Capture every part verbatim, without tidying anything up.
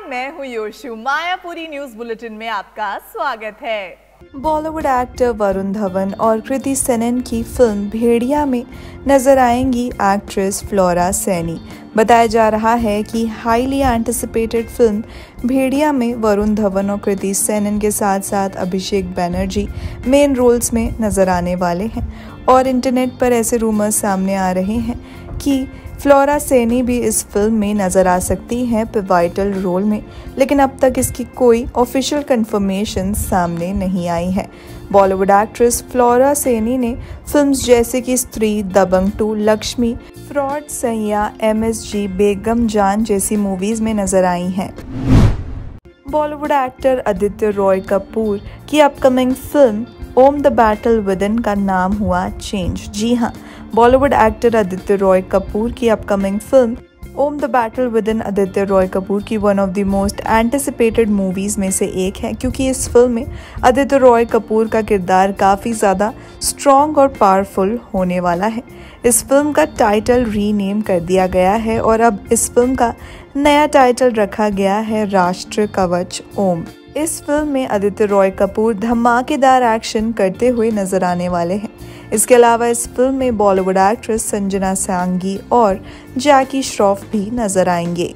मैं हूँ योशु। Mayapuri news bulletin में आपका स्वागत है। बॉलीवुड एक्टर वरुण धवन और कृति सेनन की फिल्म भेड़िया में नजर आएंगी एक्ट्रेस फ्लोरा सैनी। बताया जा रहा है कि हाईली एंटिसिपेटेड फिल्म भेड़िया में वरुण धवन और कृति सेनन के साथ साथ अभिषेक बैनर्जी मेन रोल्स में नजर आने वाले हैं और इंटरनेट पर ऐसे रूमर्स सामने आ रहे हैं कि फ्लोरा सैनी भी इस फिल्म में नजर आ सकती हैं पिवाइटल रोल में, लेकिन अब तक इसकी कोई ऑफिशियल कंफर्मेशन सामने नहीं आई है। बॉलीवुड एक्ट्रेस फ्लोरा सैनी ने फिल्म्स जैसे कि Stree, Dabangg two, Laxmii, fraud, Saiyaan, M S G, Begum Jaan जैसी मूवीज में नजर आई हैं। बॉलीवुड एक्टर आदित्य रॉय कपूर की upcoming film Om the battle within का नाम हुआ चेंज। जी हाँ, बॉलीवुड एक्टर आदित्य रॉय कपूर की upcoming film Om the battle within Aditya Roy Kapoor की one of the most anticipated movies में से एक है, क्योंकि इस फिल्म में आदित्य रॉय कपूर का किरदार काफ़ी ज़्यादा स्ट्रॉन्ग और पावरफुल होने वाला है। इस फिल्म का टाइटल रीनेम कर दिया गया है और अब इस फिल्म का नया टाइटल रखा गया है राष्ट्र कवच ओम। इस फिल्म में आदित्य रॉय कपूर धमाकेदार एक्शन करते हुए नजर आने वाले हैं। इसके अलावा इस फिल्म में बॉलीवुड एक्ट्रेस संजना सांगी और जैकी श्रॉफ भी नजर आएंगे।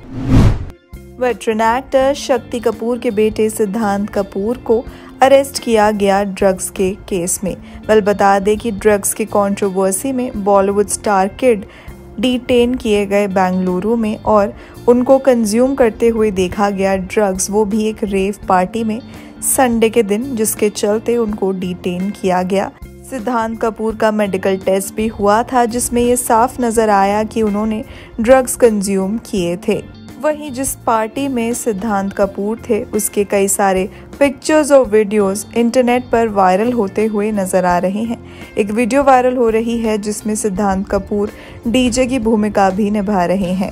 वेटरन एक्टर शक्ति कपूर के बेटे सिद्धांत कपूर को अरेस्ट किया गया ड्रग्स के केस में। वेल बता दें कि ड्रग्स की कंट्रोवर्सी में बॉलीवुड स्टार किड डिटेन किए गए बेंगलुरु में और उनको कंज्यूम करते हुए देखा गया ड्रग्स, वो भी एक रेव पार्टी में संडे के दिन, जिसके चलते उनको डिटेन किया गया। सिद्धांत कपूर का मेडिकल टेस्ट भी हुआ था जिसमें ये साफ नजर आया कि उन्होंने ड्रग्स कंज्यूम किए थे। वहीं जिस पार्टी में सिद्धांत कपूर थे उसके कई सारे पिक्चर्स और वीडियोस इंटरनेट पर वायरल होते हुए नजर आ रहे हैं। एक वीडियो वायरल हो रही है जिसमें सिद्धांत कपूर डीजे की भूमिका भी निभा रहे हैं।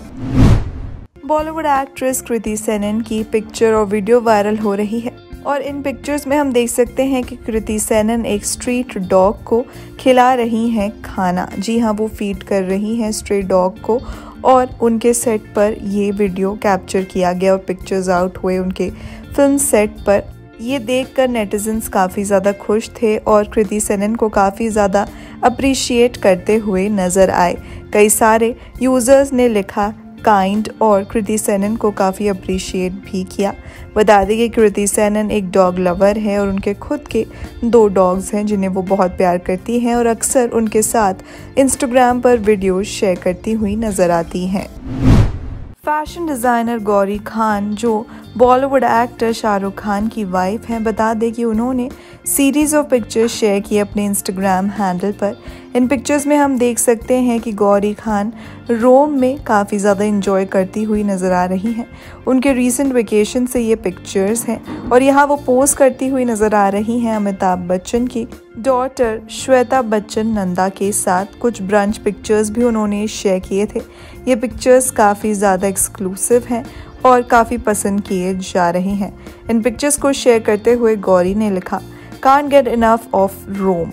बॉलीवुड एक्ट्रेस कृति सेनन की पिक्चर और वीडियो वायरल हो रही है और इन पिक्चर्स में हम देख सकते हैं कि कृति सेनन एक स्ट्रीट डॉग को खिला रही हैं खाना। जी हाँ, वो फीड कर रही हैं स्ट्रीट डॉग को और उनके सेट पर ये वीडियो कैप्चर किया गया और पिक्चर्स आउट हुए उनके फिल्म सेट पर। ये देखकर नेटिजन्स काफ़ी ज़्यादा खुश थे और कृति सेनन को काफ़ी ज़्यादा अप्रिशिएट करते हुए नज़र आए। कई सारे यूज़र्स ने लिखा काइंड और कृति सेनन को काफ़ी अप्रिशिएट भी किया। बता दें कि कृति सेनन एक डॉग लवर है और उनके खुद के दो डॉग्स हैं जिन्हें वो बहुत प्यार करती हैं और अक्सर उनके साथ इंस्टाग्राम पर वीडियो शेयर करती हुई नज़र आती हैं। फैशन डिज़ाइनर गौरी खान जो बॉलीवुड एक्टर शाहरुख खान की वाइफ हैं, बता दें कि उन्होंने सीरीज़ ऑफ पिक्चर्स शेयर की अपने इंस्टाग्राम हैंडल पर। इन पिक्चर्स में हम देख सकते हैं कि गौरी खान रोम में काफ़ी ज़्यादा इंजॉय करती हुई नज़र आ रही हैं। उनके रीसेंट वेकेशन से ये पिक्चर्स हैं और यहाँ वो पोस्ट करती हुई नज़र आ रही हैं अमिताभ बच्चन की डॉटर श्वेता बच्चन नंदा के साथ। कुछ ब्रंच पिक्चर्स भी उन्होंने शेयर किए थे। ये पिक्चर्स काफ़ी ज़्यादा एक्सक्लूसिव हैं और काफ़ी पसंद किए जा रहे हैं। इन पिक्चर्स को शेयर करते हुए गौरी ने लिखा, can't get enough of Rome.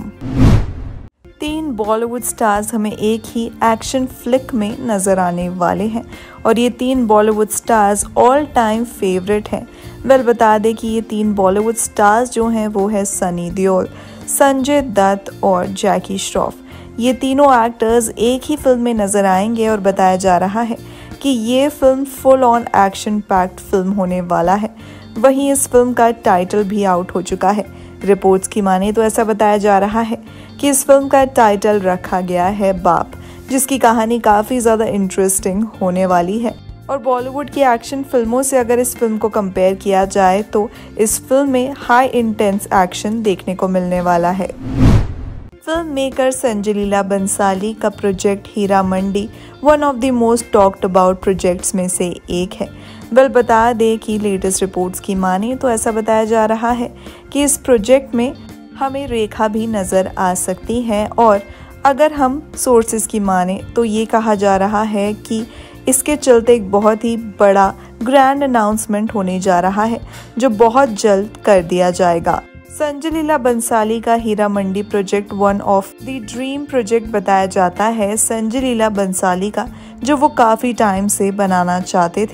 तीन बॉलीवुड स्टार्स हमें एक ही एक्शन फ्लिक में नज़र आने वाले हैं और ये तीन Bollywood stars all time favourite हैं। वेल बता दें कि ये तीन बॉलीवुड स्टार्स जो हैं वो है सनी देओल, संजय दत्त और जैकी श्रॉफ। ये तीनों एक्टर्स एक ही फिल्म में नज़र आएंगे और बताया जा रहा है कि ये film full on action packed film होने वाला है। वहीं इस फिल्म का टाइटल भी आउट हो चुका है। रिपोर्ट्स की माने तो ऐसा बताया जा रहा है कि इस फिल्म का टाइटल रखा गया है बाप, जिसकी कहानी काफ़ी ज़्यादा इंटरेस्टिंग होने वाली है। और बॉलीवुड की एक्शन फिल्मों से अगर इस फिल्म को कंपेयर किया जाए तो इस फिल्म में हाई इंटेंस एक्शन देखने को मिलने वाला है। फिल्म मेकर संजय लीला बंसाली का project Heera Mandi one of the most talked about projects में से एक है। वेल बता दें कि लेटेस्ट रिपोर्ट्स की माने तो ऐसा बताया जा रहा है कि इस प्रोजेक्ट में हमें रेखा भी नज़र आ सकती है और अगर हम सोर्सेज की माने तो ये कहा जा रहा है कि इसके चलते एक बहुत ही बड़ा ग्रैंड अनाउंसमेंट होने जा रहा है जो बहुत जल्द कर दिया जाएगा। संजय लीला बंसाली का Heera Mandi project one of the dream project बताया जाता है संजय लीला बंसाली का, जो वो काफ़ी टाइम से बनाना चाहते थे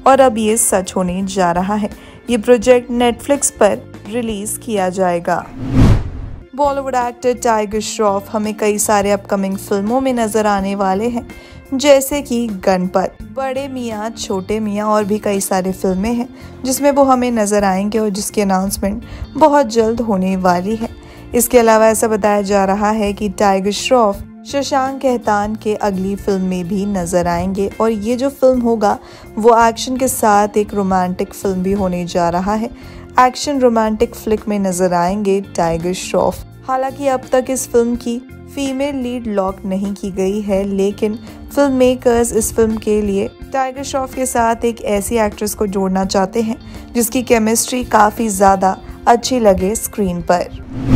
और अब ये सच होने जा रहा है। ये प्रोजेक्ट नेटफ्लिक्स पर रिलीज किया जाएगा। बॉलीवुड एक्टर टाइगर श्रॉफ हमें कई सारे अपकमिंग फिल्मों में नजर आने वाले हैं, जैसे कि गणपत, बड़े मियाँ, छोटे मियाँ और भी कई सारे फिल्में हैं जिसमें वो हमें नजर आएंगे और जिसकी अनाउंसमेंट बहुत जल्द होने वाली है। इसके अलावा ऐसा बताया जा रहा है कि टाइगर श्रॉफ शशांक कहतान के अगली फिल्म में भी नजर आएंगे और ये जो फिल्म होगा वो एक्शन के साथ एक रोमांटिक फिल्म भी होने जा रहा है। एक्शन रोमांटिक फ्लिक में नजर आएंगे टाइगर श्रॉफ। हालांकि अब तक इस फिल्म की फीमेल लीड लॉक नहीं की गई है, लेकिन फिल्म मेकर्स इस फिल्म के लिए टाइगर श्रॉफ के साथ एक ऐसी एक्ट्रेस को जोड़ना चाहते हैं जिसकी केमिस्ट्री काफी ज्यादा अच्छी लगे स्क्रीन पर।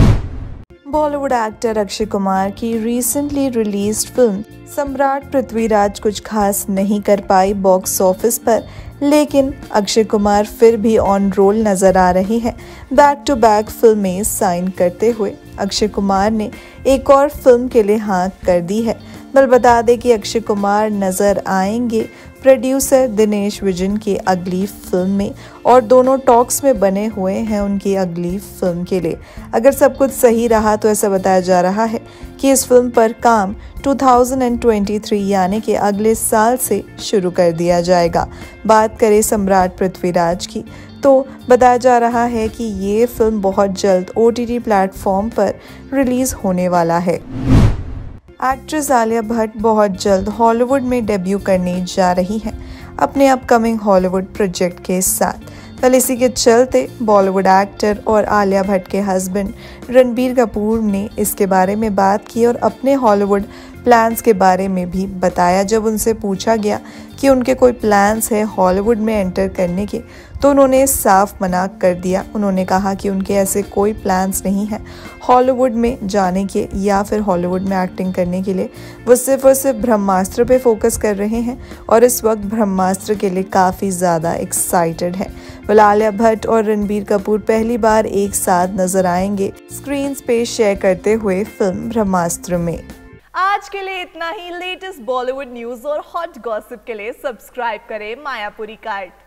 बॉलीवुड एक्टर अक्षय कुमार की रिसेंटली रिलीज्ड फिल्म सम्राट पृथ्वीराज कुछ खास नहीं कर पाई बॉक्स ऑफिस पर, लेकिन अक्षय कुमार फिर भी ऑन रोल नजर आ रहे हैं। बैक टू बैक फिल्में साइन करते हुए अक्षय कुमार ने एक और फिल्म के लिए हाँ कर दी है। बल बता दें कि अक्षय कुमार नजर आएंगे प्रोड्यूसर दिनेश विजन की अगली फिल्म में और दोनों टॉक्स में बने हुए हैं उनकी अगली फिल्म के लिए। अगर सब कुछ सही रहा तो ऐसा बताया जा रहा है कि इस फिल्म पर काम दो हज़ार तेईस यानी कि अगले साल से शुरू कर दिया जाएगा। बात करें सम्राट पृथ्वीराज की तो बताया जा रहा है कि ये फिल्म बहुत जल्द ओ टी टी प्लेटफॉर्म पर रिलीज होने वाला है। एक्ट्रेस आलिया भट्ट बहुत जल्द हॉलीवुड में डेब्यू करने जा रही हैं अपने अपकमिंग हॉलीवुड प्रोजेक्ट के साथ। कल इसी के चलते बॉलीवुड एक्टर और आलिया भट्ट के हस्बैंड रणबीर कपूर ने इसके बारे में बात की और अपने हॉलीवुड प्लान्स के बारे में भी बताया। जब उनसे पूछा गया कि उनके कोई प्लान्स है हॉलीवुड में एंटर करने के तो उन्होंने साफ मना कर दिया। उन्होंने कहा कि उनके ऐसे कोई प्लान्स नहीं है हॉलीवुड में जाने के या फिर हॉलीवुड में एक्टिंग करने के लिए। वो सिर्फ और सिर्फ ब्रह्मास्त्र पे फोकस कर रहे हैं और इस वक्त ब्रह्मास्त्र के लिए काफ़ी ज़्यादा एक्साइटेड है। वह आलिया भट्ट और रणबीर कपूर पहली बार एक साथ नजर आएंगे स्क्रीन पे शेयर करते हुए फिल्म ब्रह्मास्त्र में। आज के लिए इतना ही। लेटेस्ट बॉलीवुड न्यूज और हॉट गॉसिप के लिए सब्सक्राइब करें मायापुरी कार्ड।